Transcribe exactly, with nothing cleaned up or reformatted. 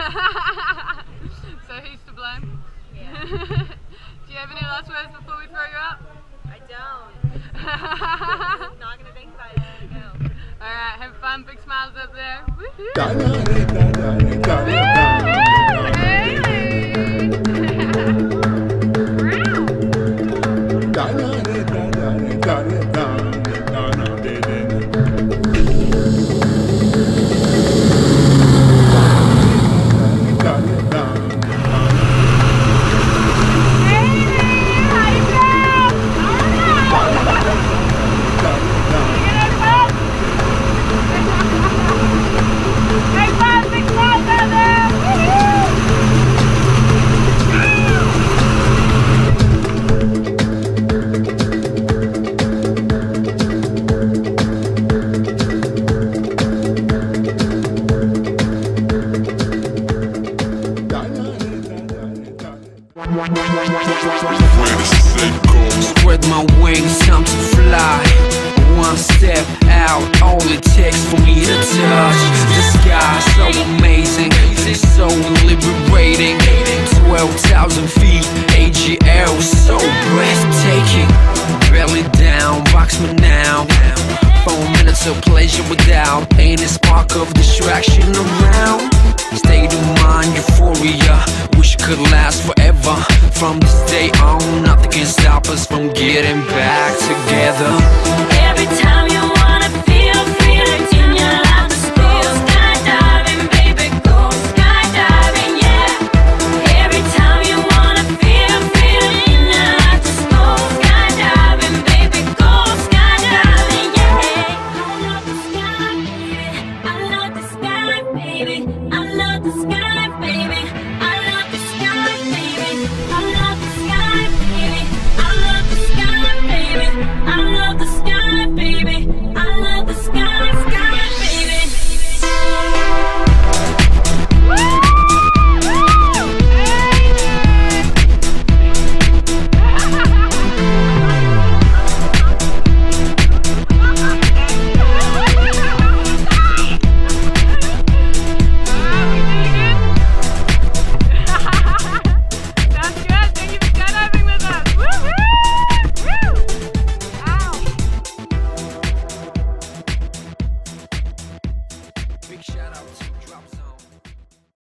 So who's to blame? Yeah. Do you have any last words before we throw you up? I don't. I'm not going to think about it. I'm going to go. Alright, have fun. Big smiles up there. Woohoo! Spread my wings, time to fly. One step out, all it takes for me to touch the sky. So amazing, so liberating. Twelve thousand feet, adheres, so breathtaking. Belly down, box me now. Four minutes of pleasure without any spark of distraction around. State of mind, euphoria, wish it could last forever. From this day on, nothing can stop us from getting back together. Every time you wanna feel freedom in your life, just go skydiving, baby, go skydiving, yeah. Every time you wanna feel freedom in your life, just go skydiving, baby, go skydiving, yeah. I love the sky, baby. I love the sky, baby. I love the sky, baby.